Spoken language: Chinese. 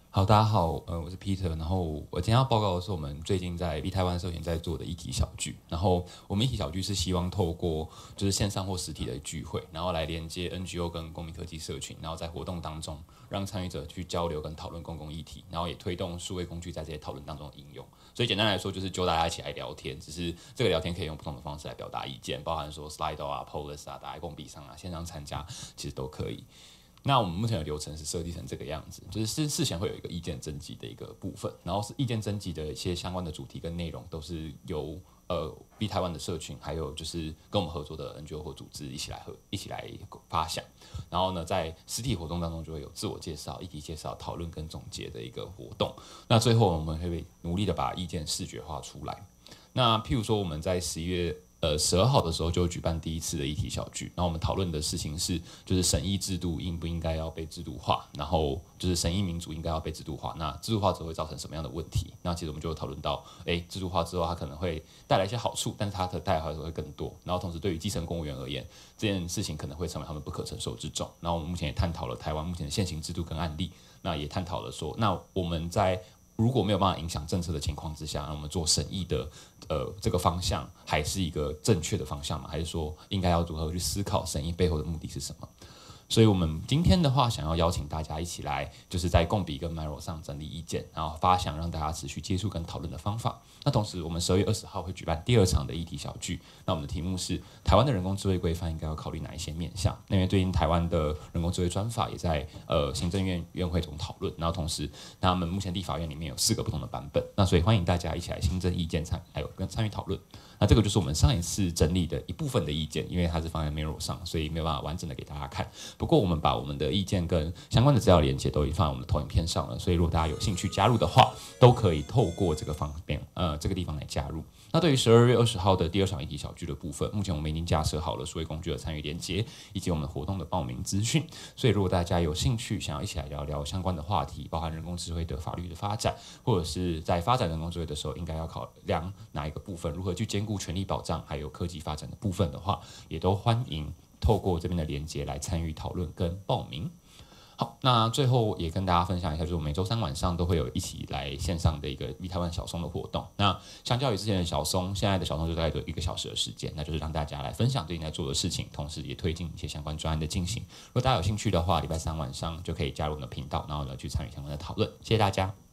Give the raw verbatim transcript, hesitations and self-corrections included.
好，大家好，呃，我是 Peter，然后我今天要报告的是我们最近在 V 台湾社群在做的议题小聚，然后我们议题小聚是希望透过就是线上或实体的聚会，然后来连接 N G O 跟公民科技社群，然后在活动当中让参与者去交流跟讨论公共议题，然后也推动数位工具在这些讨论当中的应用。所以简单来说，就是揪大家一起来聊天，只是这个聊天可以用不同的方式来表达意见，包含说 Slido 啊、Polls 啊、打在共笔上啊、线上参加，其实都可以。那我们目前的流程是设计成这个样子，就是事事前会有一个意见征集的一个部分，然后是意见征集的一些相关的主题跟内容都是由呃 B 台湾的社群，还有就是跟我们合作的 N G O 或组织一起来合一起来发想，然后呢，在实体活动当中就会有自我介绍、议题介绍、讨论跟总结的一个活动。那最后我们会努力的把意见视觉化出来。那譬如说我们在十一月。呃，十二号的时候就举办第一次的议题小聚，然后我们讨论的事情是，就是审议制度应不应该要被制度化，然后就是审议民主应该要被制度化，那制度化之后会造成什么样的问题？那其实我们就讨论到，哎，制度化之后它可能会带来一些好处，但是它的带来好处会更多，然后同时对于基层公务员而言，这件事情可能会成为他们不可承受之重。然后我们目前也探讨了台湾目前的现行制度跟案例，那也探讨了说，那我们在如果没有办法影响政策的情况之下，那我们做审议的呃这个方向还是一个正确的方向吗？还是说应该要如何去思考审议背后的目的是什么？所以我们今天的话，想要邀请大家一起来，就是在共笔跟 Miro 上整理意见，然后发想让大家持续接触跟讨论的方法。那同时，我们十二月二十号会举办第二场的议题小聚。那我们的题目是台湾的人工智慧规范应该要考虑哪一些面向？那因为最近台湾的人工智慧专法也在呃行政院院会中讨论，然后同时，那他们目前立法院里面有四个不同的版本，那所以欢迎大家一起来新增意见参，还有跟参与讨论。那这个就是我们上一次整理的一部分的意见，因为它是放在 Miro 上，所以没有办法完整的给大家看。不过我们把我们的意见跟相关的资料连接都已经放在我们的投影片上了，所以如果大家有兴趣加入的话，都可以透过这个方面呃这个地方来加入。那对于十二月二十号的第二场议题小聚的部分，目前我们已经架设好了数位工具的参与连接，以及我们活动的报名资讯。所以如果大家有兴趣想要一起来聊聊相关的话题，包含人工智慧的法律的发展，或者是在发展人工智慧的时候应该要考量哪一个部分，如何去兼顾权利保障还有科技发展的部分的话，也都欢迎透过这边的连结来参与讨论跟报名。好，那最后也跟大家分享一下，就是我每周三晚上都会有一起来线上的一个 V 台湾小松的活动。那相较于之前的小松，现在的小松就大概有一个小时的时间，那就是让大家来分享最近在做的事情，同时也推进一些相关专案的进行。如果大家有兴趣的话，礼拜三晚上就可以加入我们的频道，然后呢去参与相关的讨论。谢谢大家。